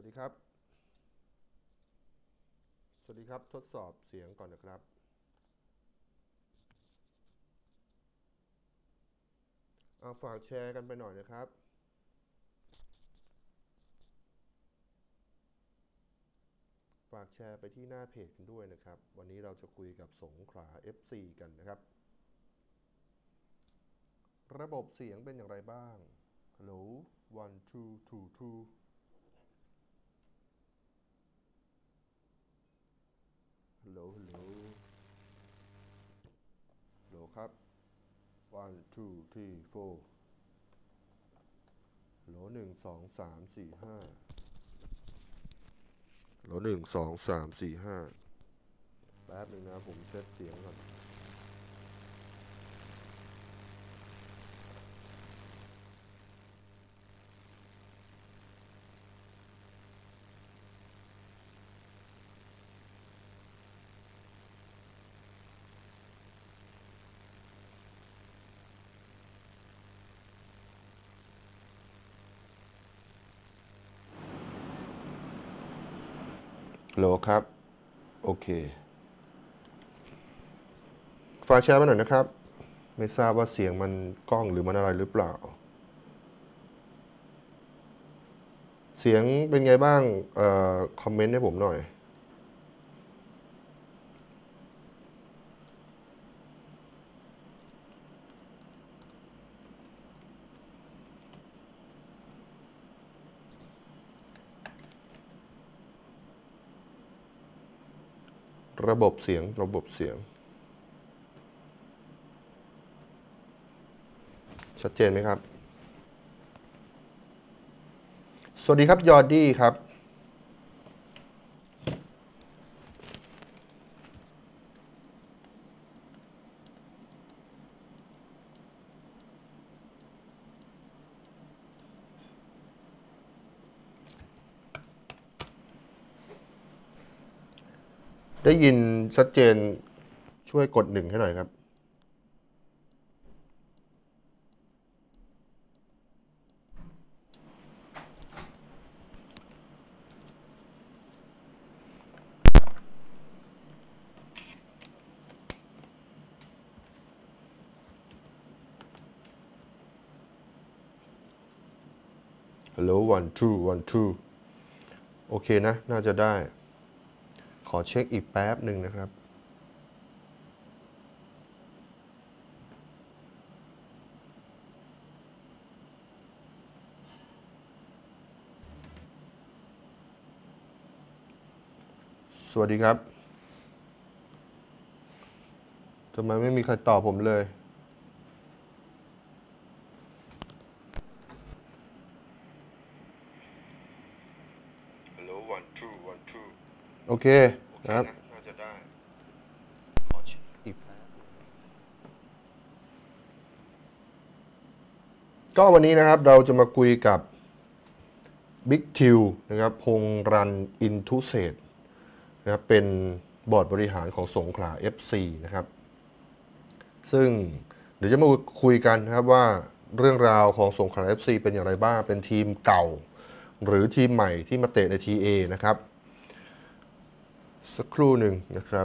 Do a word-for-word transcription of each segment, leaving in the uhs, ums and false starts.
ดีครับสวัสดีครับทดสอบเสียงก่อนนะครับเอาฝากแชร์กันไปหน่อยนะครับฝากแชร์ไปที่หน้าเพจกันด้วยนะครับวันนี้เราจะคุยกับสงขลา เอฟ ซี กันนะครับระบบเสียงเป็นอย่างไรบ้างฮัลโหล one two two two ฮัลโหลฮัลโหลฮัลโหลครับ one two three four ฮัลโหลหนึ่งสองสามสี่ห้าฮัลโหลหนึ่งสองสามสี่ห้าแป๊บหนึ่งนะผมเซตเสียงก่อนฮัลโหลครับโอเคฝากแชร์มาหน่อยนะครับไม่ทราบว่าเสียงมันกล้องหรือมันอะไรหรือเปล่าเสียงเป็นไงบ้างเอ่อคอมเมนต์ให้ผมหน่อยระบบเสียงระบบเสียงชัดเจนไหมครับสวัสดีครับยอร์ดี้ครับได้ยินชัดเจนช่วยกดหนึ่งให้หน่อยครับฮัลโหล one two one two โอเคนะน่าจะได้ขอเช็คอีกแป๊บหนึ่งนะครับสวัสดีครับทำไมไม่มีใครตอบผมเลยฮัลโหล one two one two โอเคนะครับน่าจะได้ขอเช็คอีกแป๊บก็วันนี้นะครับเราจะมาคุยกับบิ๊กทิวนะครับพงษ์รันอินทุเศษนะครับเป็นบอร์ดบริหารของสงขลา เอฟ ซี นะครับซึ่งเดี๋ยวจะมาคุยกันนะครับว่าเรื่องราวของสงขลา เอฟ ซี เป็นอย่างไรบ้างเป็นทีมเก่าหรือทีมใหม่ที่มาเตะใน ที เอ นะครับสักครู่หนึ่งนะครับ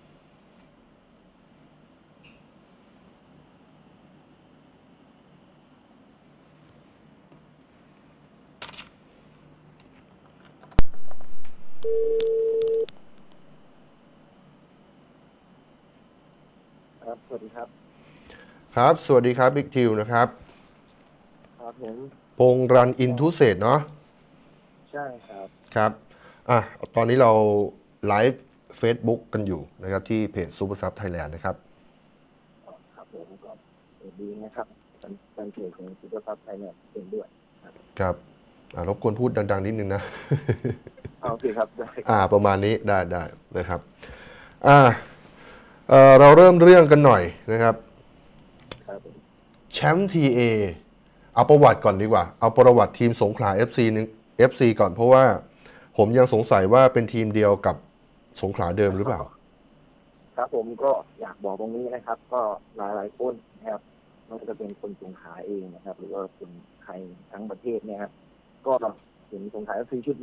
ครับสวัสดีครับครับสวัสดีครับบิ๊กทิวนะครับครับผมพงษ์รันอินทุเศษเนาะใช่ครับครับอ่ะตอนนี้เราไลฟ์ Facebook กันอยู่นะครับที่เพจซูเปอร์ซับไทยแลนด์นะครับครับผมก็ดีนะครับเป็นเพจของซูเปอร์ซับไทยแลนด์เองด้วยครับอ่ารบกวนพูดดังๆนิดนึงนะโอเคครับได้อ่าประมาณนี้ได้ได้นะครับอ่าเอ่อเราเริ่มเรื่องกันหน่อยนะครับแชมป์ ที เอ เอาประวัติก่อนดีกว่าเอาประวัติทีมสงขลา เอฟ ซี นึง เอฟ ซี ก่อนเพราะว่าผมยังสงสัยว่าเป็นทีมเดียวกับสงขลาเดิมหรือเปล่าครับผมก็อยากบอกตรงนี้นะครับก็หลายหลายคนนะครับไม่ว่าจะเป็นคนสงขลาเองนะครับหรือว่าคนไทยทั้งประเทศเนี่ยครับก็เห็นสงขลา เอฟ ซี ชุดนี้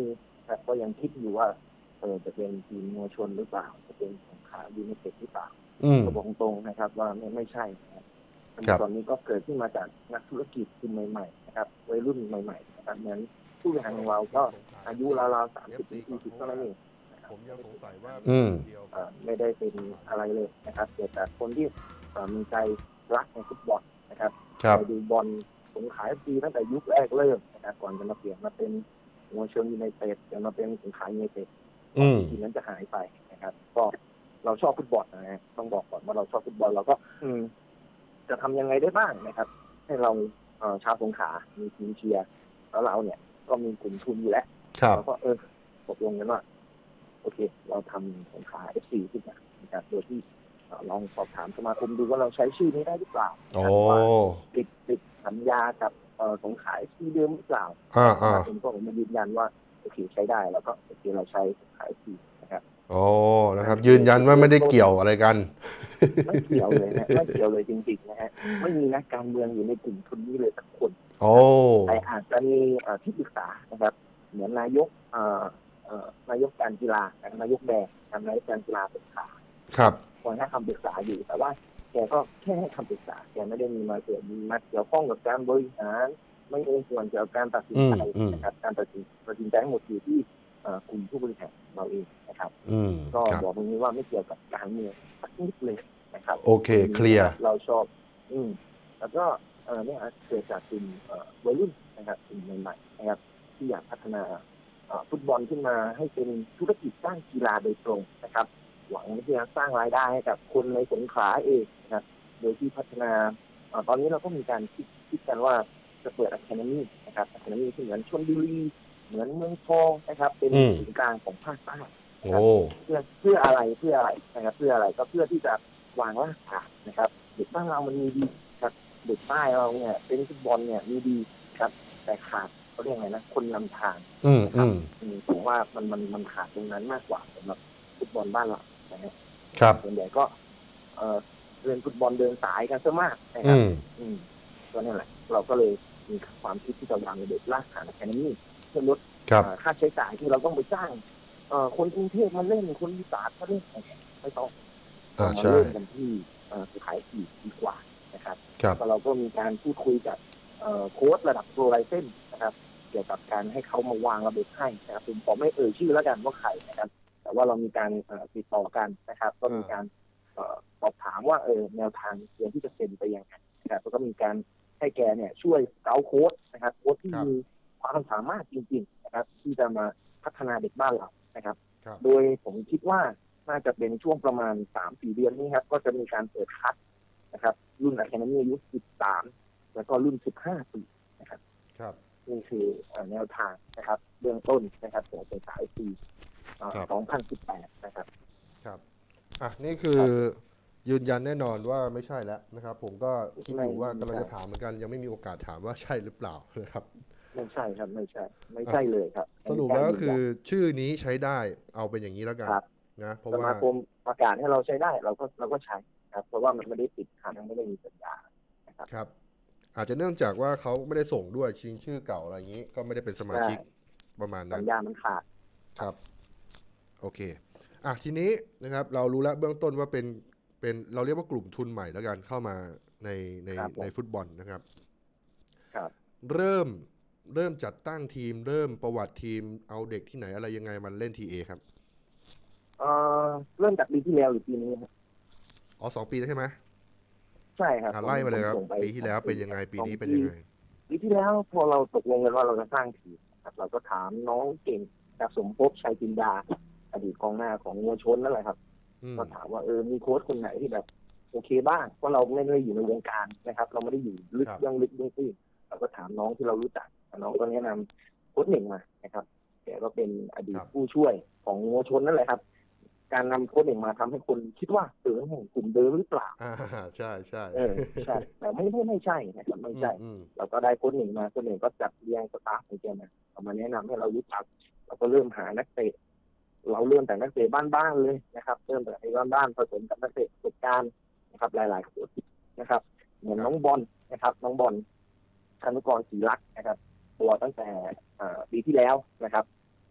นะครับก็ยังคิดอยู่ว่าเออจะเป็นทีมมวลชนหรือเปล่าจะเป็นสงขลายูไนเต็ดหรือเปล่าก็บอกตรงนะครับว่าไม่ไม่ใช่นะครับตอนนี้ก็เกิดขึ้นมาจากนักธุรกิจกลุ่มใหม่ๆนะครับวัยรุ่นใหม่ๆนะครับเหมือนผู้บริหารของเราก็อายุราวๆสามสิบสี่สิบเท่านั้นเองผมยังสงสัยว่าไม่ได้เป็นอะไรเลยนะครับเกิดจากคนที่มีใจรักในฟุตบอลนะครับไปดูบอลสงขลา เอฟ ซี ตั้งแต่ยุคแรกเริ่มนะครับก่อนจะมาเปลี่ยนมาเป็นมวลชนยูไนเต็ดจะมาเป็นสงขลายูไนเต็ดทีนั้นจะหายไปนะครับก็เราชอบฟุตบอลนะฮะต้องบอกก่อนว่าเราชอบฟุตบอลเราก็อืมจะทำยังไงได้บ้างนะครับให้เราชาวสงขลามีทีมเชียร์แล้วเราเนี่ยก็มีกลุ่มทุนอยู่แล้วเราก็เออตกลงกันว่าโอเคเราทำสงขลา เอฟ ซี ขึ้นมานะครับโดยที่ลองสอบถามสมาคมดูว่าเราใช้ชื่อนี้ได้หรือเปล่าว่าติดติดสัญญากับสงขลา เอฟ ซี เดิมหรือเปล่าสมาคมก็มายืนยันว่าโอเคใช้ได้แล้วก็โอเคเราใช้สงขลา เอฟ ซี นะครับโอ้นะครับยืนยันว่าไม่ได้เกี่ยวอะไรกันไม่เกี่ยวเลยนะไม่เกี่ยวเลยจริงๆนะฮะไม่มีนักการเมืองอยู่ในกลุ่มทุนนี้เลยสักคนโอ้แต่อาจจะมีที่ปรึกษานะครับเหมือนนายกนายกการกีฬานายกแดงนายกการกีฬาสงขลาครับคอยให้คำปรึกษาอยู่แต่ว่าแกก็แค่ให้คำปรึกษาแกไม่ได้มีมาเกี่ยวมาเกี่ยวข้องกับการบริหารไม่มีส่วนเกี่ยวกับการตัดสินใจนะครับการตัดสินตัดสินใจทั้งหมดอยู่ที่กลุ่มผู้บริหารเราเองนะครับก็บอกตรงนี้ว่าไม่เกี่ยวกับการเมืองสักนิดเลยนะครับโอเคเคลียร์เราชอบอืมแล้วก็เออเนี่ยเกิดจากกลุ่มวัยรุ่นนะครับกลุ่มใหม่ๆนะครับที่อยากพัฒนาฟุตบอลขึ้นมาให้เป็นธุรกิจสร้างกีฬาโดยตรงนะครับหวังที่จะสร้างรายได้ให้กับคนในสงขลาเองนะครับโดยที่พัฒนาตอนนี้เราก็มีการคิดคิดกันว่าจะเปิดอะคาเดมี่นะครับอะคาเดมี่ที่เหมือนชลบุรีเหมือนเมืองทองนะครับเป็นศูนย์กลางของภาคใต้เพื่อเพื่ออะไรเพื่ออะไรนะครับเพื่ออะไรก็เพื่อที่จะวางรากฐานนะครับเด็กบ้านเรามันมีดีครับเด็กใต้เราเนี่ยเป็นฟุตบอลเนี่ยมีดีครับแต่ขาดเขาเรียกไงนะคนนำทางนะครับผมว่ามันมันมันขาดตรงนั้นมากกว่าสำหรับฟุตบอลบ้านเรานะครับส่วนใหญ่ก็เออเรียนฟุตบอลเดินสายกันซะมากนะครับอืมก็นี่แหละเราก็เลยมีความคิดที่จะวางระบบรากฐานแค่นี้เพื่อลดค่าใช้จ่ายที่เราต้องไปจ้างคนกรุงเทพมาเล่นคนอีสานมาเล่นไม่ต้องมาเล่นกันที่สุขายอีกดีกว่านะครับเราก็มีการพูดคุยกับโค้ชระดับโปรไลเซนนะครับเกี่ยวกับการให้เขามาวางระบบให้นะครับผมขอไม่เอ่ยชื่อแล้วกันว่าใครนะครับแต่ว่าเรามีการติดต่อกันนะครับก็มีการสอบถามว่าเออแนวทางเรียนที่จะเป็นไปยังไงนะครับแล้วก็มีการให้แกเนี่ยช่วยเกาโค้ชนะครับโค้ชที่มีความสามารถจริงๆนะครับที่จะมาพัฒนาเด็กบ้านเรานะครับโดยผมคิดว่าน่าจะเป็นช่วงประมาณ สามถึงสี่ เดือนนี้ครับก็จะมีการเปิดคัดนะครับรุ่นอะคาเดมี่อายุสิบสามแล้วก็รุ่นสิบห้าปีนะครับนี่คือแนวทางนะครับเบื้องต้นนะครับของสงขลา เอฟ ซีสองพันสิบแปดนะครับครับอ่ะนี่คือยืนยันแน่นอนว่าไม่ใช่แล้วนะครับผมก็คิดอยู่ว่ากำลังจะถามเหมือนกันยังไม่มีโอกาสถามว่าใช่หรือเปล่านะครับไม่ใช่ครับไม่ใช่ไม่ใช่เลยครับสรุปแล้วก็คือชื่อนี้ใช้ได้เอาเป็นอย่างนี้แล้วกันนะเพราะว่าสมาคมประกาศให้เราใช้ได้เราก็เราก็ใช้ครับเพราะว่ามันไม่ได้ติดขัดไม่ได้มีสัญญานะครับครับอาจจะเนื่องจากว่าเขาไม่ได้ส่งด้วยชิงชื่อเก่าอะไรอย่างนี้ก็ไม่ได้เป็นสมาชิกประมาณนั้นสัญญามันขาดครับโอเคอ่ะทีนี้นะครับเรารู้แล้วเบื้องต้นว่าเป็นเป็นเราเรียกว่ากลุ่มทุนใหม่แล้วกันเข้ามาในในในฟุตบอลนะครับครับเริ่มเริ่มจัดตั้งทีมเริ่มประวัติทีมเอาเด็กที่ไหนอะไรยังไงมันเล่นทีเอครับเอ่อเริ่มจากปีที่แล้วหรือปีนี้ครับอ๋อสองปีแล้วใช่ไหมใช่ครับไล่มาเลยครับปีที่แล้วเป็นยังไงปีนี้เป็นยังไงปีที่แล้วพอเราตกลงกันว่าเราจะสร้างทีมครับเราก็ถามน้องเก่งจากสมภพชัยจินดาอดีตกองหน้าของมวลชนนั่นแหละครับก็ถามว่าเออมีโค้ชคนไหนที่แบบโอเคบ้างเพราะเราไม่ได้อยู่ในวงการนะครับเราไม่ได้อยู่ลึกยังลึกยังตื้นเราก็ถามน้องที่เรารู้จักน้องก็แนะนำโค้ชหนึ่งมานะครับแกก็เป็นอดีตผู้ช่วยของมวลชนนั่นแหละครับการนำโค้ชหนึ่งมาทำให้คนคิดว่าเออกลุ่มเดิมหรือเปล่าอ่าใช่ใช่เออใช่แต่ไม่ไม่ไม่ใช่นะครับไม่ใช่เราก็ได้โค้ชหนึ่งมาโค้ชหนึ่งก็จัดเรียงสตาฟของแกมาเอามาแนะนำให้เรารู้จักเราก็เริ่มหานักเตะเราเริ่มแต่นักเตะบ้านๆเลยนะครับเริ่มแต่ไอ้บ้านๆผสมกับนักเตะประสบการณ์นะครับหลายๆคนนะครับเหมือนน้องบอลนะครับน้องบอลธนุกรศรีรักษ์นะครับตัวตั้งแต่ปีที่แล้วนะครับ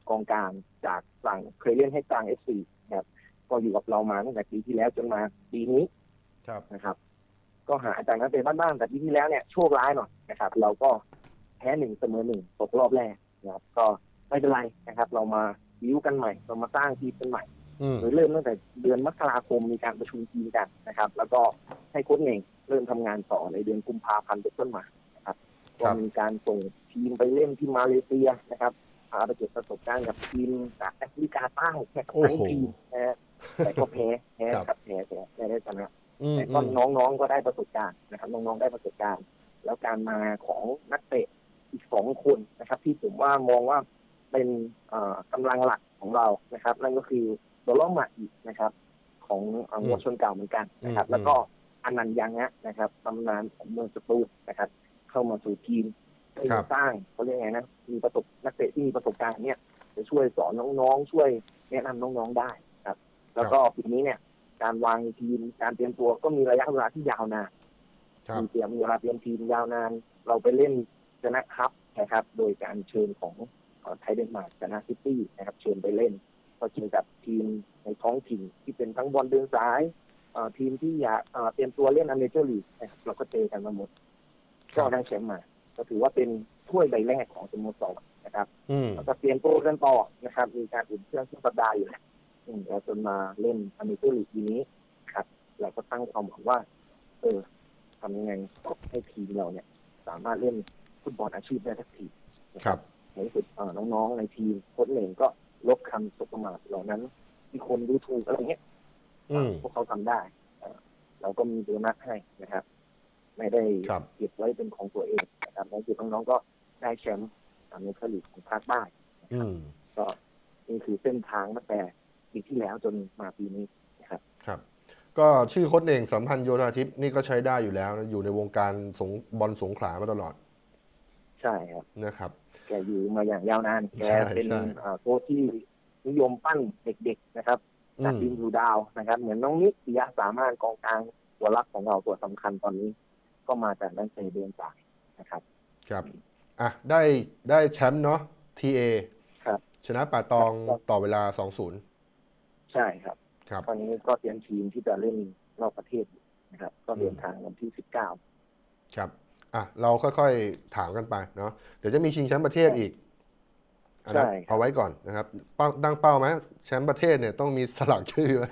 กองกลางจากฝั่งเคยเล่นให้กลาง เอฟ ซี นะครับก็อยู่กับเรามาตั้งแต่ปีที่แล้วจนมาปีนี้ครับนะครับ ก็หาจากนักเตะบ้านๆแต่ปีที่แล้วเนี่ยโชคร้ายหน่อยนะครับ เราก็แพ้หนึ่งเสมอหนึ่งตกรอบแรกนะครับก็ไม่เป็นไรนะครับ เรามาบิวกันใหม่เรามาสร้างทีมกันใหม่อืมโดยเริ่มตั้งแต่เดือนมกราคมมีการประชุมทีมกันนะครับ แล้วก็ให้โค้ชเองเริ่มทำงานต่อในเดือนกุมภาพันธ์เป็นต้นมานะครับก็มีการส่งทีมไปเล่นที่มาเลเซียนะครับพาไปเก็บประสบการณ์กับทีมจากแอฟริกาใต้แข่งทั้งทีมนะฮะแต่ก็แพ้แพ้กับแพ้แพ้ไม่ได้ชนะแต่ก็น้องๆก็ได้ประสบการณ์นะครับน้องๆได้ประสบการณ์ แล้วการมาของนักเตะอีกสองคนนะครับ ที่ผมว่ามองว่าเป็นกำลังหลักของเรานะครับ นั่นก็คือโดโลมาอีกนะครับ ของวัวชนเก่าเหมือนกันนะครับ แล้วก็อนันต์ยังะนะครับตำนานของเมืองสตูลนะครับ เข้ามาสู่ทีมเพื่อสร้างเขาเรียกไงนะมีประสบนักเตะที่มีประสบการณ์เนี่ยจะช่วยสอนน้องๆช่วยแนะนำน้องๆได้ครับ แล้วก็ปีนี้เนี่ยการวางทีมการเตรียมตัวก็มีระยะเวลาที่ยาวนานมีเตรียมเวลาเตรียมทีมยาวนานเราไปเล่นชนะครับนะครับ โดยการเชิญของไทยเดนมาร์กชนะซิตี้นะครับเชิญไปเล่นก็เจอกับทีมในท้องถิ่นที่เป็นทั้งบอลเดินสายทีมที่อยากเตรียมตัวเล่นอเมเจอร์ลีกนะครับเราก็เจอกันมาหมดก็ได้แชมป์มาก็ถือว่าเป็นถ้วยใบแรกของสโมสรนะครับแล้วก็เตรียมตัวกันต่อนะครับมีการอุ่นเครื่องทุกสัปดาห์อยู่แล้วแล้วจนมาเล่นอเมเจอร์ลีกปีนี้ครับเราก็ตั้งความหวังว่าเออทำยังไงให้ทีมเราเนี่ยสามารถเล่นฟุตบอลอาชีพได้ทักทีนะครับในสุดน้องๆในทีมโค้ชเองก็ลบคำสบประมาทเหล่านั้นที่คนดูถูกอะไรเงี้ยพวกเขาทำได้เราก็มีโบนัสให้นะครับไม่ได้เก็บไว้เป็นของตัวเองนะครับในสุดน้องๆก็ได้แชมป์ในคลีกของภาคใต้ก็นี่คือเส้นทางตั้งแต่ปีที่แล้วจนมาปีนี้นะครับครับก็ชื่อโค้ชเองสัมพันธ์โยธาทิพย์นี่ก็ใช้ได้อยู่แล้วอยู่ในวงการสงบอลสงขลามาตลอดใช่ครับนะครับแกอยู่มาอย่างยาวนานแกเป็นโค้ชที่นิยมปั้นเด็กๆนะครับจากดินดูดาวนะครับเหมือนน้องนิกปิยะสามารถกองกลางตัวรับของเราตัวสำคัญตอนนี้ก็มาจากนักเตะเดินสายนะครับครับอ่ะได้ได้แชมป์เนาะ ที เอครับชนะป่าตองต่อเวลา สองศูนย์ใช่ครับครับตอนนี้ก็เตรียมทีมที่จะเล่นนอกประเทศนะครับก็เดินทางวันที่สิบเก้าครับอ่ะเราค่อยๆถามกันไปเนาะเดี๋ยวจะมีชิงแชมป์ประเทศอีกอันนั้นเอาไว้ก่อนนะครับตั้งเป้าไหมแชมป์ประเทศเนี่ยต้องมีสลักชื่อไว้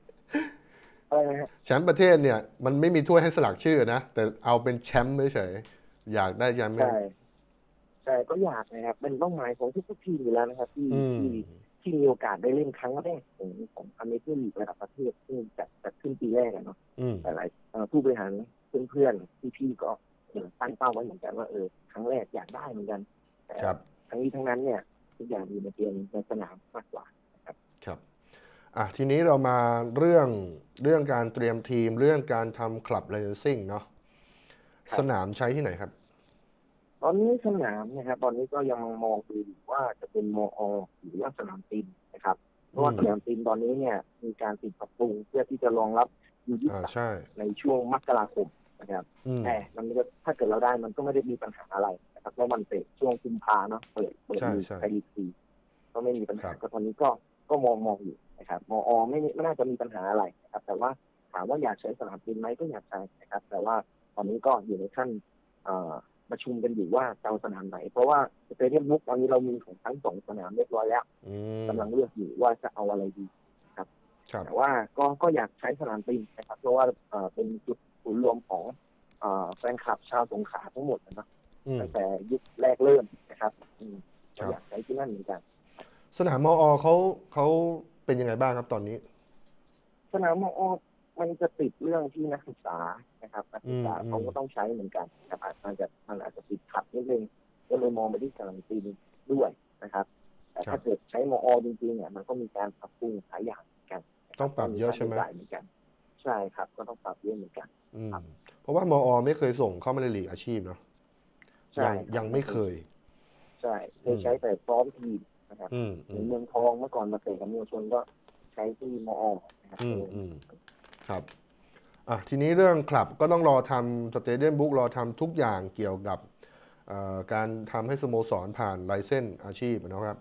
แชมป์ประเทศเนี่ยมันไม่มีถ้วยให้สลักชื่อนะแต่เอาเป็นแชมป์เฉยๆอยากได้แชมป์ใช่ใช่ก็อยากนะครับเป็นเป้าหมายของทุกๆทีมอยู่แล้วนะครับที่ที่ที่มีโอกาสได้เล่นครั้งแรกของของอเมริกันลีกระดับประเทศซึ่งจัดจัดขึ้นปีแรกเนาะแต่หลายผู้บริหารเพื่อนๆพี่ๆก็ตั้งเป้าไว้เหมือนกันว่าเออครั้งแรกอยากได้เหมือนกันแต่ทั้งนี้ทั้งนั้นเนี่ยทุกอย่างอยู่ในเกมในสนามมากกว่าครับครับอ่ะทีนี้เรามาเรื่องเรื่องการเตรียมทีมเรื่องการทำคลับไลเซนซิ่งเนาะสนามใช้ที่ไหนครับตอนนี้สนามนะครับตอนนี้ก็ยังมองดูว่าจะเป็นมอหรือว่าสนามตีนนะครับเพราะว่าสนามตีนตอนนี้เนี่ยมีการติดปรับปรุงเพื่อที่จะรองรับยูยี่สิบในช่วงมกราคมนะครับแต่มันก็ถ้าเกิดเราได้มันก็ไม่ได้มีปัญหาอะไรนะครับเพราะมันเตะช่วงกุมภาเนาะเปิดเปิดลีกไทยลีกซีก็ไม่มีปัญหาก็ตอนนี้ก็ก็มองมองอยู่นะครับมอไม่ไม่น่าจะมีปัญหาอะไรนะครับแต่ว่าถามว่าอยากใช้สนามตีนไหมก็อยากใช้นะครับแต่ว่าตอนนี้ก็อยู่ในขั้นประชุมกันอยู่ว่าจะเอาสนามไหนเพราะว่าสเตเดียมบุ๊กตอนนี้เรามีของทั้งสองสนามเรียบร้อยแล้วกำลังเลือกอยู่ว่าจะเอาอะไรดีครับแต่ว่าก็ก็อยากใช้สนามตีนนะครับเพราะว่าเป็นจุดศูนย์รวมของแฟนคลับชาวสงขลาทั้งหมดนะตั้งแต่ยุคแรกเริ่มนะครับอยากใช้ที่นั่นเหมือนกันสนามมอเขาเขาเป็นยังไงบ้างครับตอนนี้สนามมอมันจะติดเรื่องที่นักศึกษานะครับนักศึกษาเขาก็ต้องใช้เหมือนกันแต่อาจจะมันอาจจะติดขัดนิดนึงก็เลยมองไปที่สนามตีนด้วยนะครับแต่ถ้าเกิดใช้มอจริงๆเนี่ยมันก็มีการปรับปรุงหลายอย่างกันต้องปรับเยอะใช่ไหมเหมือนกันใช่ครับก็ต้องปรับเยอะเหมือนกันเพราะว่ามอไม่เคยส่งเข้ามาในลีกอาชีพเนาะยังยังไม่เคยใช่เคยใช้แต่ซ้อมทีมนะครับในเมืองทองเมื่อก่อนมาเตะกับเมืองชนก็ใช้ที่มอนะครับครับอ่ะทีนี้เรื่องคลับก็ต้องรอทำสเตเดียมบุ๊กรอทำทุกอย่างเกี่ยวกับการทำให้สโมสรผ่านไลเซนส์อาชีพนะครับ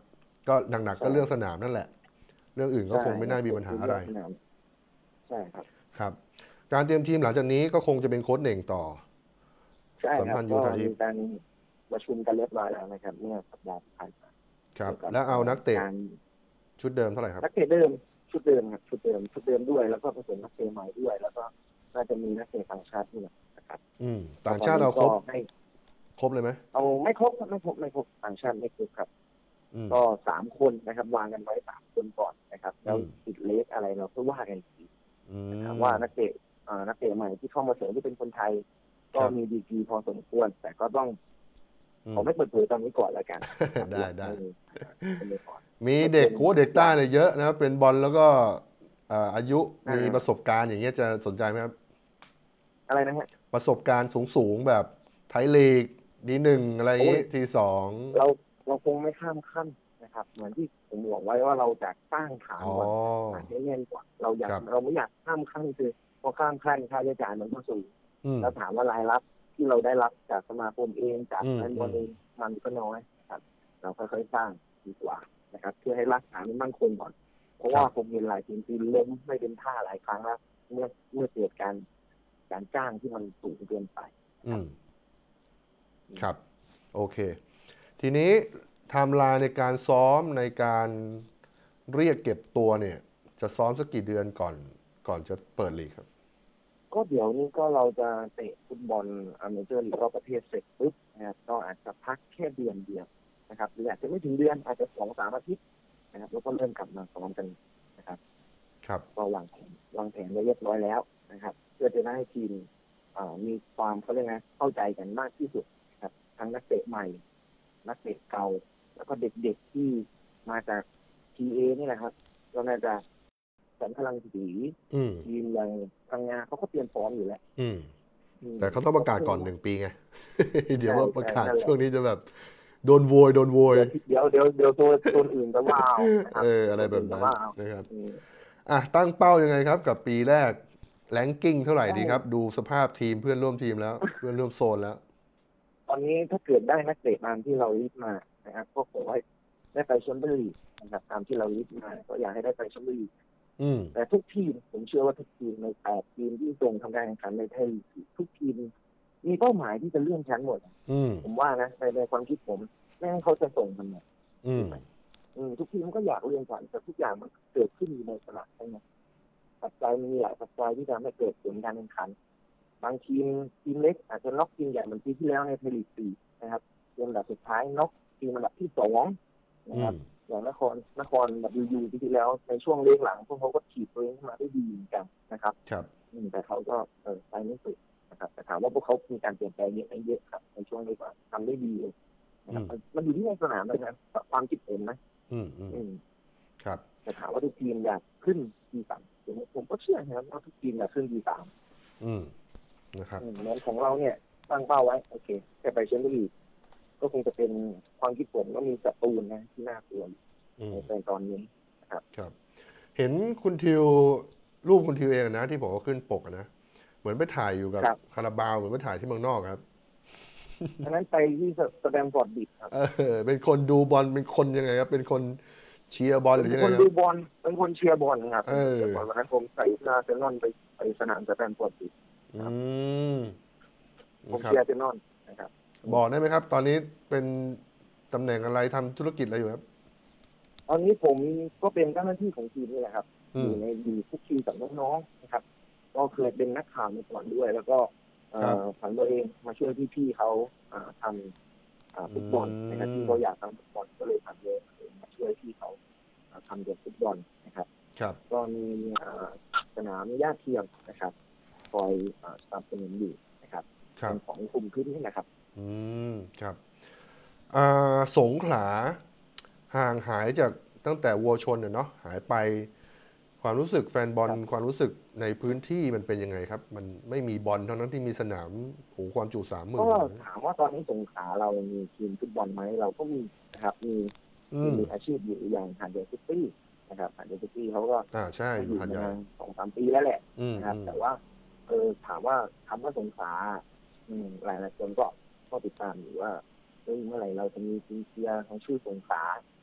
ก็หนักๆก็ใช่เรื่องสนามนั่นแหละเรื่องอื่นก็ใช่คงไม่น่ามีปัญหาอะไรสนามใช่ครับครับการเตรียมทีมหลังจากนี้ก็คงจะเป็นโค้ชเหน่งต่อใช่สัมพันธ์โยครับก็ธาธิปมีการประชุมกันเรียบร้อยแล้วนะครับเมื่อสัปดาห์ที่ผ่านมาครับเกี่ยวกับแล้วเอานักเตะการชุดเดิมเท่าไหร่ครับนักเตะเดิมชุดเดิมครับชุดเดิมชุดเดิมด้วยแล้วก็ผสมนักเตะใหม่ด้วยแล้วก็น่าจะมีนักเตะต่างชาติด้วยนะครับอืมก็ต่างตอนนี้ก็ชาติเราครบให้ครบเลยไหมเอาไม่ครบครับไม่ครบไม่ครบต่างชาติไม่ครบครับอืมก็สามคนนะครับวางกันไว้สามคนก่อนนะครับแล้วอืมติดเลสอะไรเราก็ว่ากันอีกทีอืนะครับมว่านักเตะอ่านักเตะใหม่ที่เข้ามาเสริมที่เป็นคนไทยคก็รับมีดีกรีพอสมควร แต่ก็ต้องอืมขอไม่เปิดเผยตอนนี้ก่อนแล้วกันครับได้ได้เป็นไปก่อนมีก็เป็นเด็กโค้ชเด็กใต้เนี่ยเยอะนะครับเป็นบอลแล้วก็อ่าอายุอ่มีประสาบการณ์อย่างเงี้ยจะสนใจไหมครับอะไรนะฮะประสบการณ์สูงๆแบบไทยลีกดีหนึ่งอะไรอย่างโอ้ยงี้ทีสองเราเราคงไม่ข้ามขั้นนะครับเหมือนที่ผมบอกไว้ว่าเราจะสร้างฐานอ๋อก่อนฐานให้แน่นก่อนเราอยากครับเราไม่อยากข้ามขั้นคือพอข้ามขั้นค่าใช้จ่ายมันก็สูงอืมแล้วถามว่ารายรับที่เราได้รับจากสมาคมเองจากอืมแฟนบอลเองมันก็น้อยนะครับเราค่อยๆสร้างดีกว่านะครับเพื่อให้รักฐานมันมั่นคงก่อนเพราะว่าผมเห็นหลายทีมที่ล้มไม่เป็นท่าหลายครั้งแล้วเมื่อเมื่อเกิดการการจ้างที่มันสูงเกินไปอืมครับโอเคทีนี้ไทม์ไลน์ในการซ้อมในการเรียกเก็บตัวเนี่ยจะซ้อมสักกี่เดือนก่อนก่อนจะเปิดลีกครับก็เดี๋ยวนี้ก็เราจะเตะฟุตบอลอเมเจอร์ลีกรอบประเทศเสร็จปุ๊บนะครับก็อาจจะพักแค่เดือนเดียวนะครับหรืออาจจะไม่ถึงเดือนอาจจะสองสามอาทิตย์นะครับแล้วก็เริ่มกลับมาซ้อมกันนะครับครับก็วางแผนวางแผนไว้เรียบร้อยแล้วนะครับเพื่อจะได้ให้ทีมมีความเขาเรียกไงเข้าใจกันมากที่สุดนะครับทั้งนักเตะใหม่นักเตะเก่าแล้วก็เด็กๆที่มาจาก ที เอ นี่แหละครับก็น่าจะสันพลังสีอืมทีมอย่างพังงาเขาก็เตรียมพร้อมอยู่แล้วอืมอืมแต่เขาต้องประกาศก่อนหนึ่งปีไง เดี๋ยวใช่ว่าประใช่กาศนั่นแหละช่วงนี้จะแบบโดนโวยโดนโวยเดี๋ยวเดี๋ยวเดี๋ยวเดี๋ยวตัวตัวอื่นจะว่าเอานะครัเอบออะไรตัวแบบนั้นอื่นจะว่าเอานะครับอืมอ่ะตั้งเป้ายังไงครับกับปีแรกแรงกิ้งเท่าไหร่ก็ดีครับดูสภาพทีมเพื่อนร่วมทีมแล้วเพื่อนร่วมโซนแล้วตอนนี้ถ้าเกิดได้นักเตะตามที่เราลิสต์มานะครับก็ขอให้ได้ไปแชมเปี้ยนลีกนะครับตามที่เราลิสต์มาก็อยากให้ได้ไปแชมเปี้ยนลีกอืมแต่ทุกทีมผมเชื่อว่าทุกทีมในแปดทีมที่ส่งทำการแข่งขันในไทยลีกทุกทีมมีเป้าหมายที่จะเลื่อนชั้นหมดอืมผมว่านะในในความคิดผมแม่งเขาจะส่งกันหมดอืมอืมทุกทีมก็อยากเลื่อนชั้นแต่ทุกอย่างมันเกิดขึ้นอยู่ในสนามใช่ไหมปัจจัยมีหลายปัจจัยที่ทำให้เกิดผลการแข่งขันบางทีมทีมเล็กอาจจะน็อกทีมใหญ่เหมือนปีที่แล้วในไทยลีกสี่นะครับเกมอันดับสุดท้ายน็อกทีมอันดับที่สองนะอืมครับอย่างนครนครดับยูยูปีที่แล้วในช่วงเลี้ยงหลังพวกเขาก็ถีบตัวเองขึ้นมาได้ดีเหมือนกันนะครับครับอืมแต่เขาก็เออไปไม่สุดนะครับแต่ถามว่าพวกเขามีการเปลี่ยนแปลงเยอะไหมเยอะครับในช่วงนี้ก็ทำได้ดีเลยนะครับมันมันอยู่ที่ในสนามเลยนะความคิดเห็นนะอืมอืมอืมครับแต่ถามว่าทุกทีมอยากขึ้นดีสามผมผมก็เชื่อนะครับว่าทุกทีมอยากขึ้นดีสามอืมนะครับเหมือนของเราเนี่ยตั้งเป้าไว้โอเคแค่ไปแชมเปี้ยนลีกก็คงจะเป็นความคิดผมว่ามีศัตรูนะที่น่ากลัวอืมในตอนนี้นะครับครับเห็นคุณทิวรูปคุณทิวเองนะที่ผมเอาขึ้นปกอะนะเหมือนไปถ่ายอยู่กับครับคาราบาวเหมือนไปถ่ายที่เมืองนอกครับอันนั้นไปที่สแตมฟอร์ดบริดจ์ครับเออเป็นคนดูบอลเป็นคนยังไงครับเป็นคนเชียร์บอลหเป็นรือยังไงคนครับดูบอลเป็นคนเชียร์บอลครับเออเชียร์บอลวันนั้นผมใส่เสื้ออาร์เซนอลไปไปสนามสแตมฟอร์ดบริดจ์อืครับมผมนะครับเชียร์อาร์เซนอลนะครับบอกได้ไหมครับ ตอนนี้เป็นตำแหน่งอะไรทำธุรกิจอะไรอยู่ครับตอนนี้ผมก็เป็นเจ้าหน้าที่ของทีมนี่แหละครับอืมอยู่ในอยู่ทุกทีมกับน้องๆนะครับก็เคยเป็นนักข่าวมาก่อนด้วย แล้วก็ครับผันตัวเองมาช่วยพี่ๆเขาทำฟุตบอลอืนะครับที่มเขาอยากทำฟุตบอลก็เลยผันตัวเองมาช่วยพี่เขาทำเกี่ยวกับฟุตบอลนะครับครับก็มีสนามหญ้าเทียมนะครับคอยสนับสนุนอยู่นะครับเป็นของกลุ่มขึ้นนี่นะครับอืมครับอ่าสงขลาห่างหายจากตั้งแต่วัวชนเนาะหายไปความรู้สึกแฟนบอลความรู้สึกในพื้นที่มันเป็นยังไงครับ มันไม่มีบอลเท่านั้นที่มีสนามโหความจุสามหมื่นก็ถามว่าตอนนี้สงขลาเรามีทีมฟุตบอลไหมเราก็มีนะครับมีมีมีอาชีพอยู่อย่างหาดใหญ่ซิตี้นะครับหาดใหญ่ซิตี้เขาก็อ่าใช่ออยู่ยู่หัดใหญ่มาสองสามปีแล้วแหละอืมนะครับอืมแต่ว่าเออถามว่าคำว่าสงขลาอืมหลายหลายคนก็ก็ติดตามอยู่ว่าเฮ้ยเมื่อไหร่เราจะมีทีมเชียร์ของชื่อสงขลา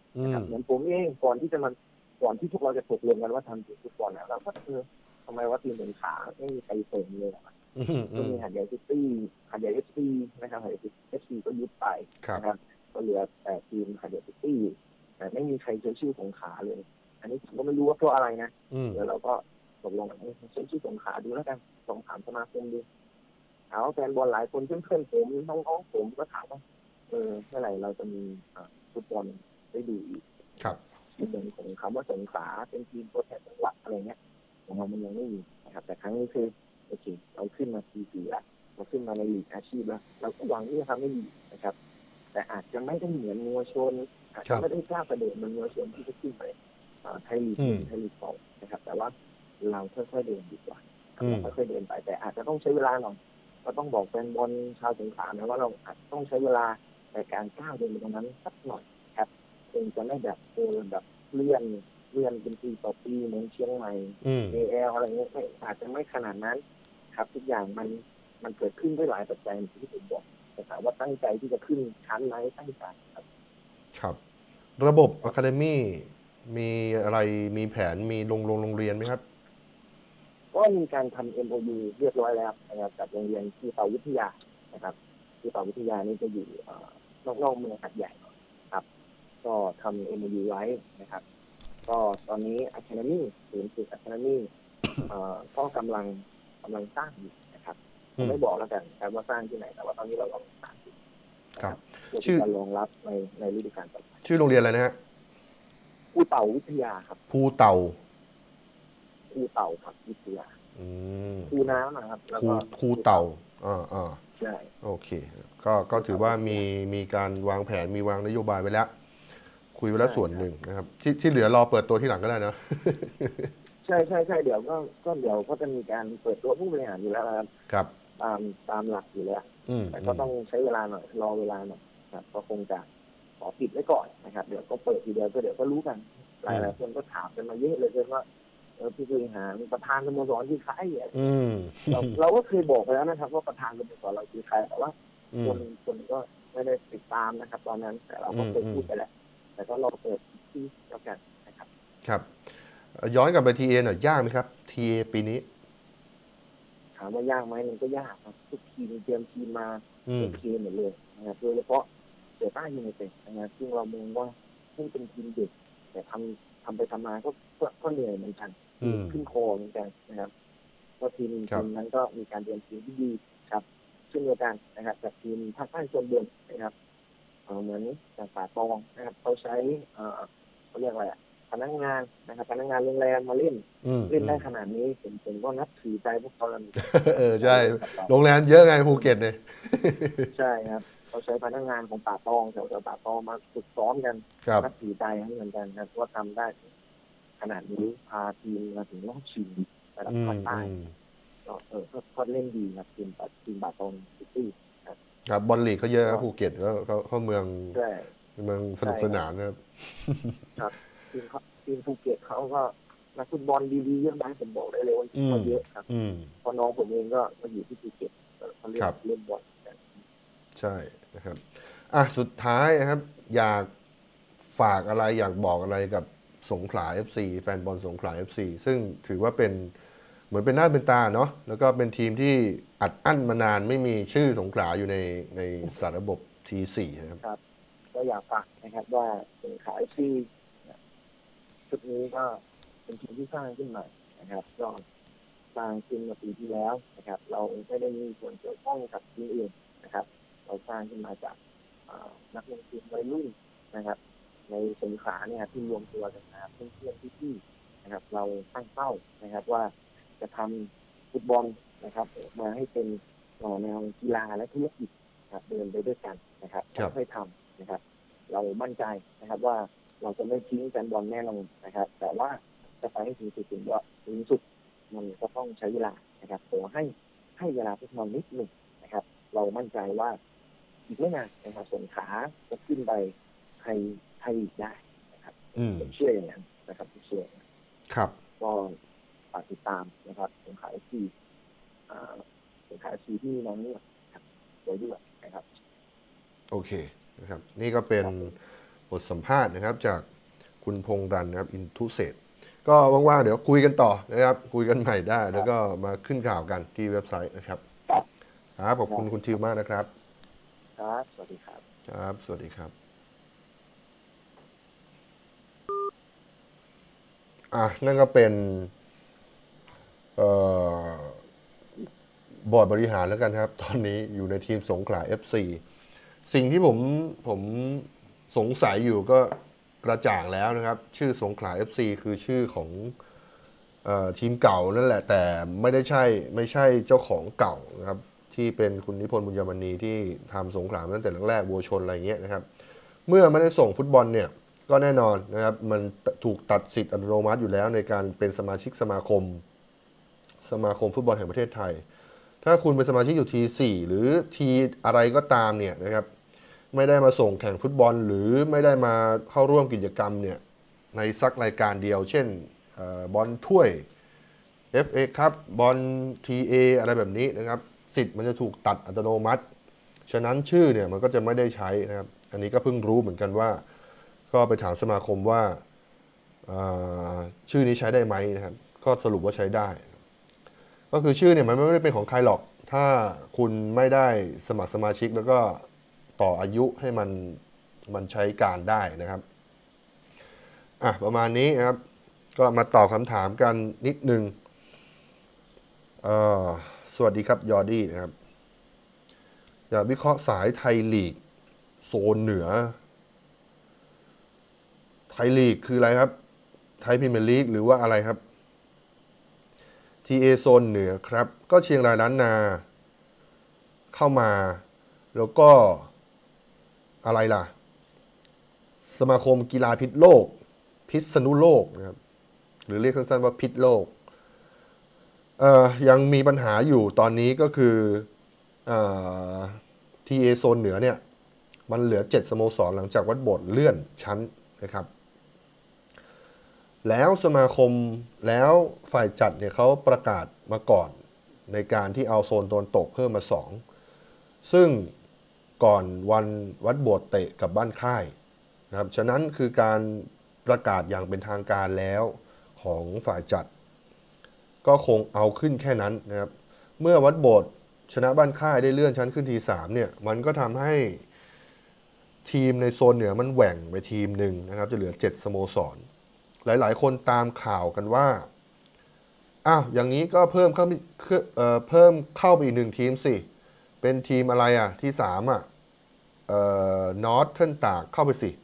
อืมนะครับเหมือนผมเองก่อนที่จะมาก่อนที่พวกเราจะตกลงกันว่าทำทีมฟุตบอลแล้วเราก็เออทำไมว่าทีมสงขลาไม่มีใครเสริมเลยอะอืมอืมก็มีหาดใหญ่ซิตี้หาดใหญ่เอฟซีนะครับหาดใหญ่เอฟซีก็ยุบไปครับนะครับก็เหลือแต่ทีมหาดใหญ่ซิตี้แต่ไม่มีใครใช้ชื่อสงขลาเลยอันนี้ผมก็ไม่รู้ว่าเพราะอะไรนะอืมเดี๋ยวเราก็ตกลงกันใช้ชื่อสงขลาดูแล้วกันลองถามสมาคมดูถามว่าแฟนบอลหลายคนเพื่อนๆผมน้องๆผมก็ถามว่าเออเมื่อไหร่เราจะมีฟุตบอลได้ดูอีกครับในเรื่องของคำว่าสงขลาเป็นทีมตัวแทนจังหวัดอะไรเงี้ยของเรามันยังไม่มีนะครับแต่ครั้งนี้คือโอเคเราขึ้นมาทีสี่ละเราขึ้นมาในลีกอาชีพแล้วเราก็หวังที่จะทำให้ดีนะครับแต่อาจจะไม่ได้เหมือนมัวชนอาจครับจะไม่ได้กล้าประเดิมมันมัวชนที่จะขึ้นไปไทยลีกอืมหนึ่งไทยลีกสองนะครับแต่ว่าเราค่อยๆเดินดีกว่าอืเรามค่อยๆเดินไปแต่อาจจะต้องใช้เวลาหน่อยก็ต้องบอกแฟนบอลชาวสงขลานะว่าเราอาจต้องใช้เวลาในการก้าวเดินไปตรงนั้นสักหน่อยครับคงจะไม่แบบเออแบบเลื่อนเลื่อนเป็นปีต่อปีเหมือนเชียงใหม่อืมเอเอลอะไรเงี้ยไม่อาจจะไม่ขนาดนั้นครับทุกอย่างมันมันเกิดขึ้นด้วยหลายปัจจัยที่ผมบอกแต่ถามว่าตั้งใจที่จะขึ้นชั้นไหมตั้งใจครับครับระบบ Academy มีอะไรมีแผนมีโรงโรงโรงเรียนไหมครับก็มีการทำ เอ็ม โอ ยู เรียบร้อยแล้วนะครับกับโรงเรียนที่เตาวิทยานะครับที่เตาวิทยานี่จะอยู่นอกๆเมืองหัดใหญ่ครับก็ทำ เอ็ม โอ ยู ไว้นะครับก็ตอนนี้ Academy ศูนย์ฝึก Academy เอ่อก็กำลังกำลังสร้างอยู่นะครับผมไม่บอกแล้วกันครับว่าสร้างที่ไหนแต่ว่าตอนนี้เรากำลังสร้างอยู่นะครับครับเพื่อที่ชื่อจะรองรับในในฤดูกาลต่อไปชื่อโรงเรียนอะไรนะฮะผู้เต่าวิทยาครับภูเต่าผู้เต่าครับวิทยาอืมคูน้ำนะครับแล้วภูก็ภูเต่าอ่าอ่าใช่โอเคก็ก็ผู้ถือว่ามีเต่าวิทยามีการวางแผนมีวางนโยบายไว้แล้วคุยไว้แล้วใช่ครับส่วนหนึ่งนะครับที่ที่เหลือรอเปิดตัวที่หลังก็ได้นะใช่ใช่ใช่เดี๋ยวก็ก็เดี๋ยวก็จะมีการเปิดตัวผู้บริหารอยู่แล้วนะครับครับตามตามหลักอยู่แล้วอืมแต่อืมก็ต้องใช้เวลาหน่อยรอเวลาหน่อยครับก็คงจะขอปิดไว้ก่อนนะครับเดี๋ยวก็เปิดทีเดียวก็เดี๋ยวก็รู้กันหลายหลายคนก็ถามกันมาเยอะเลยว่าเออผู้บริหารประธานสโมสรคือใครอ่ะอืมเราเราก็เคยบอกไปแล้วนะครับว่าประธานสโมสรเราคือใครแต่ว่าอืมคนคนก็ไม่ได้ติดตามนะครับ ตอนนั้นแต่เราก็เคยพูดไปแหละแต่ก็รอเปิดที่แล้วกันนะครับครับย้อนกลับไปทีเอหน่อยยากไหมครับทีเอปีนี้ถามว่ายากไหมมันก็ยากครับทุกทีมเตรียมทีมมาอืมโอเคหมดเลยนะครับโดยเฉพาะเสือใต้ยูไนเต็ดนะครับซึ่งเรามองว่าซึ่งเป็นทีมเด็กแต่ทำทำไปทำมาก็ก็ก็เหนื่อยเหมือนกันอืมขึ้นคอเหมือนกันนะครับก็ทีมครับทีมนั้นก็มีการเตรียมทีมที่ดีครับเช่นเดียวกันนะครับกับทีมภาคใต้ชนบนนะครับเอ่อเหมือนจากป่าตองนะครับเขาใช้เอ่อเขาเรียกอะไรอะพนักงานนะครับพนักงานโรงแรมมาเล่นอืมเล่นอืมได้ขนาดนี้ผมผมก็นับถือใจพวกเขาแล้วนะเออการใช่เล่นกับเราโรงแรมเยอะไงภูเก็ตเนี่ยใช่ครับเขาใช้พนักงานของป่าตองแถวแถวป่าตองมาฝึกซ้อมกันครับนับถือใจให้เหมือนกันครับว่าทำได้ขนาดนี้พาทีมมาถึงรอบชิงระดับอืมภาคใต้อืมก็เออก็ก็เล่นดีครับทีมป่าทีมป่าตองซิตี้ครับครับบอลลีกเขาเยอะคก็รับภูเก็ตก็เขาเขาเมืองใช่เมืองสนุกสใช่ครับนานนะครับครับทีมเขาทีมภูเก็ตเขาก็นักฟุตบอลดีๆเยอะมากผมบอกได้เลยว่าอืมว่าเยอะครับอืมเพราะน้องผมเองก็มาอยู่ที่ภูเก็ตเขาเล่นครับเล่นบอลกันใช่นะครับอ่ะสุดท้ายนะครับอยากฝากอะไรอยากบอกอะไรกับสงขลา เอฟ ซี แฟนบอลสงขลา เอฟ ซี ซึ่งถือว่าเป็นเหมือนเป็นหน้าเป็นตาเนาะแล้วก็เป็นทีมที่อัดอั้นมานานไม่มีชื่อสงขลาอยู่ในในสารระบบ ที โฟร์ นะครับครับก็อยากฝากนะครับว่าสงขลาเอฟซี ชุดนี้ก็เป็นทีมที่สร้างขึ้นมานะครับก็สร้างขึ้นมาปีที่แล้วนะครับ เราไม่ได้มีส่วนเกี่ยวข้องกับทีมอื่นนะครับ เราสร้างขึ้นมาจากนักลงทุนวัยรุ่นนะครับ ในสงขลาเนี่ยที่รวมตัวกันนะครับเพื่อนๆพี่ๆนะครับ เราตั้งเป้านะครับว่าจะทำฟุตบอลนะครับมาให้เป็นแนวกีฬาและธุรกิจนะครับเดินไปด้วยกันนะครับค่อยๆทำนะครับ เรามั่นใจนะครับว่าเราจะไม่ทิ้งแฟนบอลแน่นอนนะครับ แต่ว่าจะไปให้ถึงจุดถึงว่าถึงสุดมันก็ต้องใช้เวลานะครับขอให้ให้เวลาพวกเรานิดหนึ่งนะครับ เรามั่นใจว่าอีกไม่นานนะครับสงขลาจะขึ้นไปไทยไทยลีกได้นะครับผมเชื่ออย่างนั้นนะครับผมเชื่อครับก็ฝากติดตามนะครับสงขลาที่สงขลาที่ที่น้องเนี่ยโดยด้วยนะครับโอเคนะครับนี่ก็เป็นบทสัมภาษณ์นะครับจากคุณพงษ์รันนะครับอินทุเศษก็ว่างๆเดี๋ยวคุยกันต่อนะครับคุยกันใหม่ได้แล้วก็มาขึ้นข่าวกันที่เว็บไซต์นะครับครับขอบคุณคุณทิวมากนะครับครับสวัสดีครับครับสวัสดีครับอ่ะนั่นก็เป็นเอ่อบอร์ดบริหารแล้วกันครับตอนนี้อยู่ในทีมสงขลา เอฟ ซี สิ่งที่ผมผมสงสัยอยู่ก็กระจ่างแล้วนะครับชื่อสงขลา เอฟ ซี คือชื่อของเอ่อทีมเก่านั่นแหละแต่ไม่ได้ใช่ไม่ใช่เจ้าของเก่านะครับที่เป็นคุณนิพนธ์บุญยมณีที่ทำสงขลาตั้งแต่แรกๆวัวชนอะไรเงี้ยนะครับเมื่อไม่ได้ส่งฟุตบอลเนี่ยก็แน่นอนนะครับมันถูกตัดสิทธิ์อัตโนมัติอยู่แล้วในการเป็นสมาชิกสมาคมสมาคมฟุตบอลแห่งประเทศไทยถ้าคุณเป็นสมาชิกอยู่ทีสี่หรือทีอะไรก็ตามเนี่ยนะครับไม่ได้มาส่งแข่งฟุตบอลหรือไม่ได้มาเข้าร่วมกิจกรรมเนี่ยในสักรายการเดียวเช่นบอลถ้วย เอฟ เอ ครับบอล ที เอ อะไรแบบนี้นะครับสิทธิ์มันจะถูกตัดอัตโนมัติฉะนั้นชื่อเนี่ยมันก็จะไม่ได้ใช้นะครับอันนี้ก็เพิ่งรู้เหมือนกันว่าก็ไปถามสมาคมว่าชื่อนี้ใช้ได้ไหมนะครับก็สรุปว่าใช้ได้ก็คือชื่อเนี่ยมันไม่ได้เป็นของใครหรอกถ้าคุณไม่ได้สมัครสมาชิกแล้วก็ต่ออายุให้มันมันใช้การได้นะครับอ่ะประมาณนี้นะครับก็มาตอบคำถามกันนิดนึงสวัสดีครับยอร์ดี้นะครับอยากวิเคราะห์สายไทยลีกโซนเหนือไทยลีกคืออะไรครับไทยพรีเมียร์ลีกหรือว่าอะไรครับ ที เอ โซนเหนือครับก็เชียงรายล้านนาเข้ามาแล้วก็อะไรล่ะสมาคมกีฬาพิษโลกพิษณุโลกนะครับหรือเรียกสั้นๆว่าพิษโลกเอ่อยังมีปัญหาอยู่ตอนนี้ก็คือเอ่อ ที เอ โซนเหนือเนี่ยมันเหลือเจ็ดสโมสรหลังจากวัดโบสถ์เลื่อนชั้นนะครับแล้วสมาคมแล้วฝ่ายจัดเนี่ยเขาประกาศมาก่อนในการที่เอาโซนตะวันตกเพิ่มมาสองซึ่งก่อนวันวัดโบสถ์เตะกับบ้านค่ายนะครับฉะนั้นคือการประกาศอย่างเป็นทางการแล้วของฝ่ายจัดก็คงเอาขึ้นแค่นั้นนะครับเมื่อวัดโบสถ์ชนะบ้านค่ายได้เลื่อนชั้นขึ้นทีสามเนี่ยมันก็ทำให้ทีมในโซนเหนือมันแหว่งไปทีมหนึ่งนะครับจะเหลือเจ็ดสโมสรหลายๆคนตามข่าวกันว่าอ้าวอย่างนี้ก็เพิ่มเข้าเอ่อเพิ่มเข้าไปอีกหนึ่งทีมสิเป็นทีมอะไรอ่ะที่สามอ่ะเอ่อนอร์ทเทิร์นตากเข้าไปสิ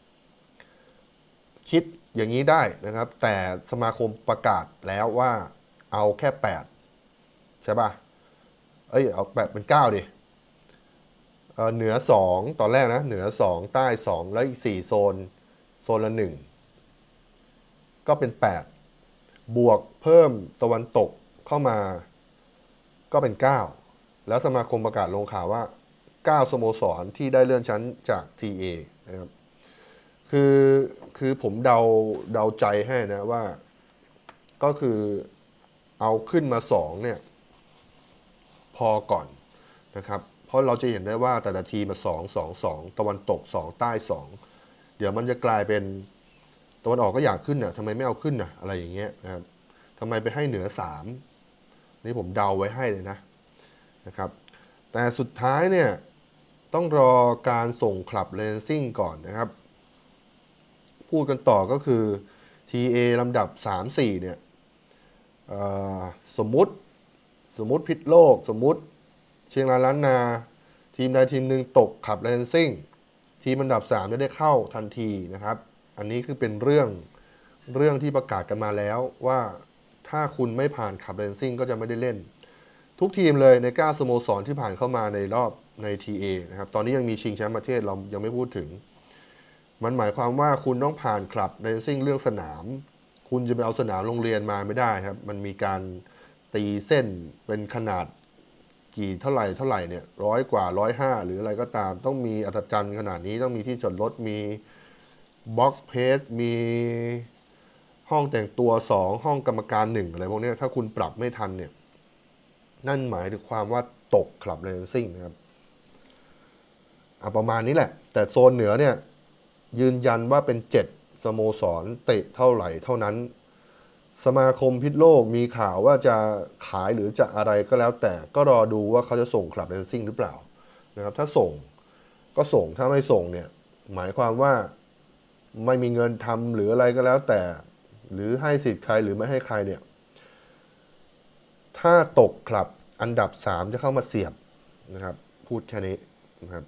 คิดอย่างนี้ได้นะครับแต่สมาคมประกาศแล้วว่าเอาแค่แปดใช่ป่ะเอ้ยเอาแปดเป็นเก้าดิเอ่อเหนือสองตอนแรกนะเหนือสองใต้สองแล้วอีกสี่โซนโซนละหนึ่งก็เป็นแปดบวกเพิ่มตะวันตกเข้ามาก็เป็นเก้าแล้วสมาคมประกาศลงข่าวว่าเก้าสโมสรที่ได้เลื่อนชั้นจาก ที เอ นะครับคือคือผมเดาเดาใจให้นะว่าก็คือเอาขึ้นมาสองเนี่ยพอก่อนนะครับเพราะเราจะเห็นได้ว่าแต่ละทีมาสองสองสองตะวันตกสองใต้สองเดี๋ยวมันจะกลายเป็นตะวันออกก็อยากขึ้นน่ะทำไมไม่เอาขึ้นน่ะอะไรอย่างเงี้ยนะครับทำไมไปให้เหนือสามนี่ผมเดาไว้ให้เลยนะนะครับแต่สุดท้ายเนี่ยต้องรอการส่งคลับเลนซิ่งก่อนนะครับพูดกันต่อก็คือ ที เอ ลำดับ สาม สี่ เนี่ยสมมุติสมมุติพิษโลกสมมุติเชียงรายล้านนาทีมใดทีมหนึ่งตกขับเลนซิ่งทีมอันดับสามจะได้เข้าทันทีนะครับอันนี้คือเป็นเรื่องเรื่องที่ประกาศกันมาแล้วว่าถ้าคุณไม่ผ่านขับเลนซิ่งก็จะไม่ได้เล่นทุกทีมเลยในเก้าสโมสรที่ผ่านเข้ามาในรอบใน ที เอ นะครับตอนนี้ยังมีชิงแชมป์ประเทศเรายังไม่พูดถึงมันหมายความว่าคุณต้องผ่านคลับเลนซิ่งเรื่องสนามคุณจะไปเอาสนามโรงเรียนมาไม่ได้ครับมันมีการตีเส้นเป็นขนาดกี่เท่าไหร่เท่าไหร่เนี่ยร้อยกว่าร้อยห้าหรืออะไรก็ตามต้องมีอัศจรรย์ขนาดนี้ต้องมีที่จอดรถมีบ็อกเพจมีห้องแต่งตัวสองห้องกรรมการหนึ่งอะไรพวกนี้ถ้าคุณปรับไม่ทันเนี่ยนั่นหมายถึงความว่าตกคลับเลนซิ่งนะครับประมาณนี้แหละแต่โซนเหนือเนี่ยยืนยันว่าเป็นเจ็ดสโมสรเตะเท่าไหร่เท่านั้นสมาคมพิษโลกมีข่าวว่าจะขายหรือจะอะไรก็แล้วแต่ก็รอดูว่าเขาจะส่งคลับเลนซิ่งหรือเปล่านะครับถ้าส่งก็ส่งถ้าไม่ส่งเนี่ยหมายความว่าไม่มีเงินทำหรืออะไรก็แล้วแต่หรือให้สิทธิ์ใครหรือไม่ให้ใครเนี่ยถ้าตกคลับอันดับสามจะเข้ามาเสียบนะครับพูดแค่นี้นะครับ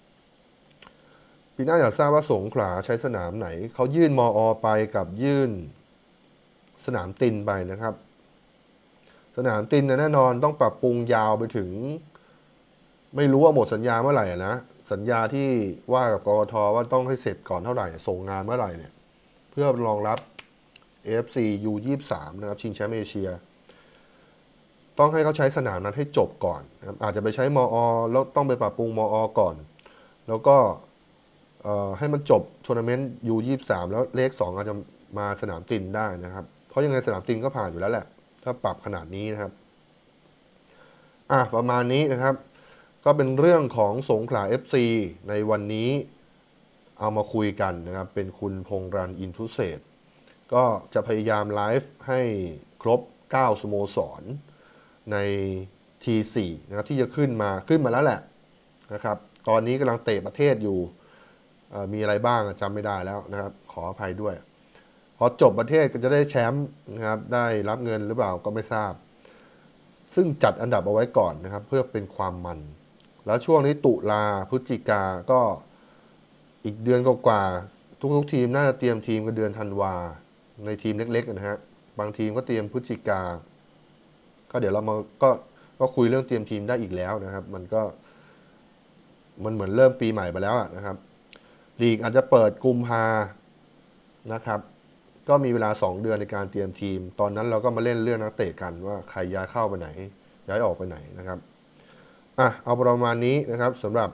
ปีหน้าอยากทราบว่าสงขลาใช้สนามไหนเขายื่นมอไปกับยื่นสนามตินไปนะครับสนามตินแน่นอนต้องปรับปรุงยาวไปถึงไม่รู้ว่าหมดสัญญาเมื่อไหร่นะสัญญาที่ว่ากับกกทว่าต้องให้เสร็จก่อนเท่าไหร่ส่งงานเมื่อไหร่เนี่ยเพื่อรองรับ เอ เอฟ ซี ยู ยี่สิบสาม นะครับชิงแชมป์เอเชียต้องให้เขาใช้สนามนั้นให้จบก่อนนะครับอาจจะไปใช้มอแล้วต้องไปปรับปรุงมอก่อนแล้วก็ให้มันจบทัวร์นาเมนต์ ยู ยี่สิบสาม แล้วเลขสองอาจจะมาสนามตินได้นะครับเพราะยังไงสนามตินก็ผ่านอยู่แล้วแหละถ้าปรับขนาดนี้นะครับอ่ะประมาณนี้นะครับก็เป็นเรื่องของสงขลา เอฟ ซี ในวันนี้เอามาคุยกันนะครับเป็นคุณพงษ์รันอินทุเศษก็จะพยายามไลฟ์ให้ครบเก้าสโมสรใน ที สี่ นะครับที่จะขึ้นมาขึ้นมาแล้วแหละนะครับตอนนี้กำลังเตะประเทศอยู่มีอะไรบ้างจำไม่ได้แล้วนะครับขออภัยด้วยพอจบประเทศก็จะได้แชมป์นะครับได้รับเงินหรือเปล่าก็ไม่ทราบซึ่งจัดอันดับเอาไว้ก่อนนะครับเพื่อเป็นความมันแล้วช่วงนี้ตุลาพฤศจิกาก็อีกเดือนกว่าๆทุกๆทีมน่าจะเตรียมทีมกันเดือนธันวาในทีมเล็กๆนะฮะบางทีมก็เตรียมพฤศจิกาก็เดี๋ยวเรามาก็ก็คุยเรื่องเตรียมทีมได้อีกแล้วนะครับมันก็มันเหมือนเริ่มปีใหม่ไปแล้วนะครับลีกอาจจะเปิดกุมภานะครับก็มีเวลาสองเดือนในการเตรียมทีมตอนนั้นเราก็มาเล่นเรื่องนักเตะกันว่าใครย้ายเข้าไปไหนย้ายออกไปไหนนะครับอ่ะเอาประมาณนี้นะครับสำหรับ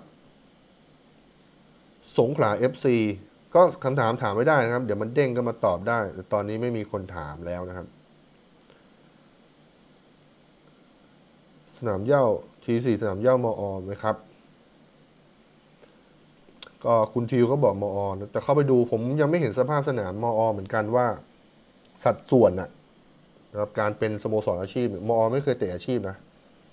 สงขลา เอฟ ซี ก็คำถามถามไม่ได้นะครับเดี๋ยวมันเด้งก็มาตอบได้แต่ตอนนี้ไม่มีคนถามแล้วนะครับสนามเหย้า ที สี่ สนามเหย้ามอไหมครับก็คุณทิวก็บอกมอแต่เข้าไปดูผมยังไม่เห็นสภาพสนามมอเหมือนกันว่าสัดส่วนน่ะนะครับการเป็นสโมสรอาชีพมอไม่เคยเตะอาชีพนะ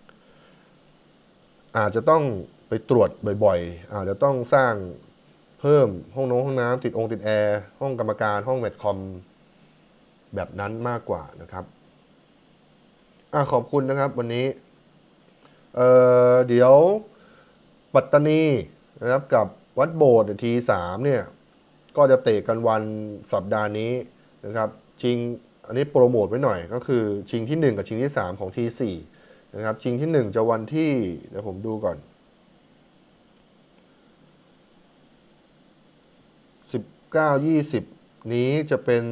อาจจะต้องไปตรวจบ่อยๆอาจจะต้องสร้างเพิ่มห้องน้ำห้องน้ำติดองค์ติดแอร์ห้องกรรมการห้องแมตช์คอมแบบนั้นมากกว่านะครับอ่ะขอบคุณนะครับวันนี้เอ่อเดี๋ยวปัตตานีนะครับกับวัดโบสถ์ทีสามเนี่ยก็จะเตะกันวันสัปดาห์นี้นะครับชิงอันนี้โปรโมทไว้หน่อยก็คือชิงที่หนึ่งกับชิงที่สามของ ที สี่ นะครับชิงที่หนึ่งจะวันที่เดี๋ยวผมดูก่อนสิบเก้า ยี่สิบนี้จะเป็น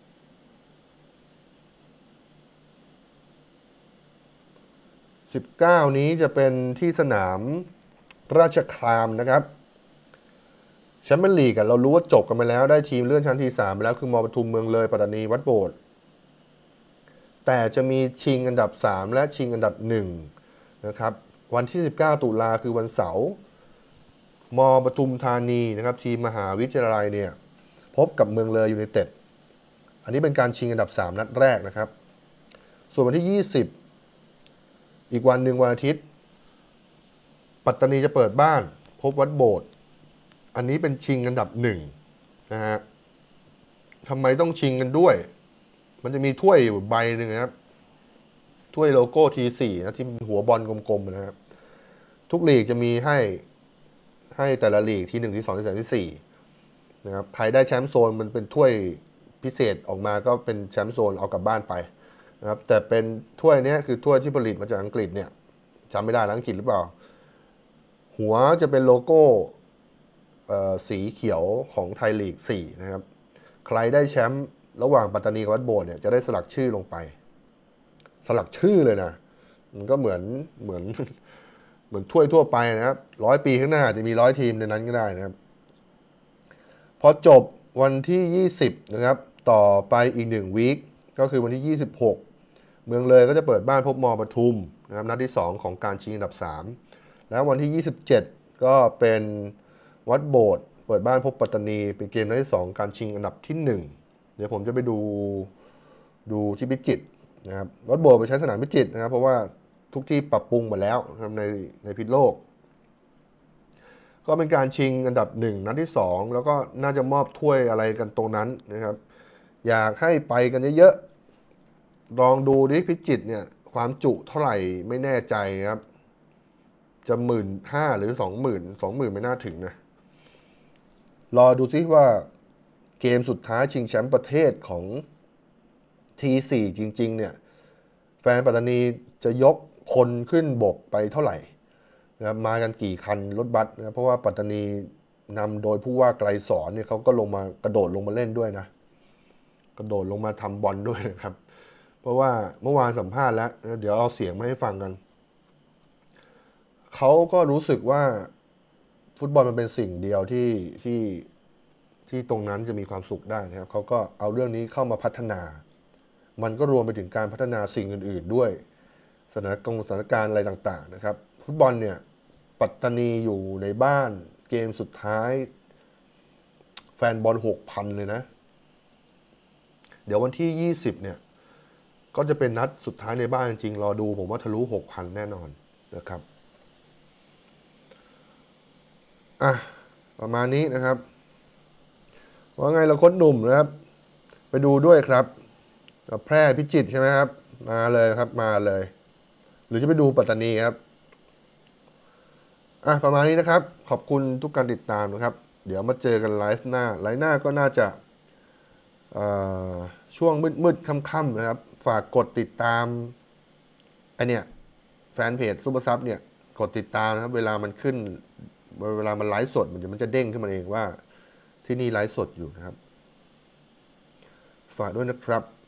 สิบเก้านี้จะเป็นที่สนามราชคามนะครับแชมเปี้ยนลีกเรารู้ว่าจบกันไปแล้วได้ทีมเลื่อนชั้นทีสามไปแล้วคือมอปทุมเมืองเลยปัตตานีวัดโบสถ์แต่จะมีชิงอันดับสามและชิงอันดับหนึ่งนะครับวันที่สิบเก้าตุลาคือวันเสาร์มปทุมธานีนะครับทีมมหาวิทยาลัยเนี่ยพบกับเมืองเลยยูไนเต็ดอันนี้เป็นการชิงอันดับสามนัดแรกนะครับส่วนวันที่ยี่สิบอีกวันหนึ่งวันอาทิตย์ปัตตานีจะเปิดบ้านพบวัดโบสถ์อันนี้เป็นชิงอันดับหนึ่งนะฮะทำไมต้องชิงกันด้วยมันจะมีถ้วยอยู่ใบหนึ่งนะครับถ้วยโลโก้ ที สี่ นะที่หัวบอลกลมๆนะครับทุกลีกจะมีให้ให้แต่ละลีกที่หนึ่งที่สองที่สามที่สี่นะครับใครได้แชมป์โซนมันเป็นถ้วยพิเศษออกมาก็เป็นแชมป์โซนเอากลับบ้านไปนะครับแต่เป็นถ้วยนี้คือถ้วยที่ผลิตมาจากอังกฤษเนี่ยจำไม่ได้แล้วอังกฤษหรือเปล่าหัวจะเป็นโลโก้สีเขียวของไทยลีกสี่นะครับใครได้แชมป์ระหว่างปัตตานีกับวัดโบสถ์เนี่ยจะได้สลักชื่อลงไปสลักชื่อเลยนะมันก็เหมือนเหมือนเหมือนถ้วยทั่วไปนะครับร้อยปีข้างหน้าจะมีร้อยทีมในนั้นก็ได้นะครับพอจบวันที่ยี่สิบนะครับต่อไปอีกหนึ่งวีคก็คือวันที่ยี่สิบหกเมืองเลยก็จะเปิดบ้านพบมปทุมนะครับนัดที่สองของการชิงอันดับสามแล้ววันที่ยี่สิบเจ็ดก็เป็นวัดโบสถ์เปิดบ้านพบปัตตานีเป็นเกมนัดที่สองการชิงอันดับที่หนึ่งเดี๋ยวผมจะไปดูดูที่พิจิตรนะครับรถโบไปใช้สนามพิจิตรนะครับเพราะว่าทุกที่ปรับปรุงหมดแล้วนะครับในในพิษโลกก็เป็นการชิงอันดับหนึ่งนัดที่สองแล้วก็น่าจะมอบถ้วยอะไรกันตรงนั้นนะครับอยากให้ไปกันเยอะๆลองดูดิพิจิตรเนี่ยความจุเท่าไหร่ไม่แน่ใจครับจะหมื่นห้าหรือสองหมื่นสองหมื่นไม่น่าถึงนะรอดูซิว่าเกมสุดท้ายชิงแชมป์ประเทศของ ที สี่ จริงๆเนี่ยแฟนปัตตานีจะยกคนขึ้นบกไปเท่าไหร่นะครับมากันกี่คันรถบัสนะเพราะว่าปัตตานีนำโดยผู้ว่าไกลสอนเนี่ยเขาก็ลงมากระโดดลงมาเล่นด้วยนะกระโดดลงมาทำบอลด้วยนะครับเพราะว่าเมื่อวานสัมภาษณ์แล้วเดี๋ยวเอาเสียงมาให้ฟังกันเขาก็รู้สึกว่าฟุตบอลมันเป็นสิ่งเดียวที่ที่ที่ตรงนั้นจะมีความสุขได้นะครับเขาก็เอาเรื่องนี้เข้ามาพัฒนามันก็รวมไปถึงการพัฒนาสิ่งอื่นๆด้วยสถานการณ์สถานการณ์อะไรต่างๆนะครับฟุตบอลเนี่ยปัตตานีอยู่ในบ้านเกมสุดท้ายแฟนบอล หกพัน เลยนะเดี๋ยววันที่ยี่สิบเนี่ยก็จะเป็นนัดสุดท้ายในบ้านจริงๆรอดูผมว่าทะลุ หกพัน แน่นอนนะครับอ่ะประมาณนี้นะครับว่าไงเราโค้ชหนุ่มนะครับไปดูด้วยครับแพร่พิจิตรใช่ไหมครับมาเลยครับมาเลยหรือจะไปดูปัตตานีครับอ่ะประมาณนี้นะครับขอบคุณทุกการติดตามนะครับเดี๋ยวมาเจอกันไลฟ์หน้าไลฟ์หน้าก็น่าจะช่วงมืดๆค่ำๆนะครับฝากกดติดตามไอเนี่ยแฟนเพจซุปเปอร์ซับเนี่ยกดติดตามนะครับเวลามันขึ้นเวลามันไลฟ์สดมันจะมันจะเด้งขึ้นมาเองว่าที่นี่ไลฟ์สดอยู่นะครับฝากด้วยนะครับ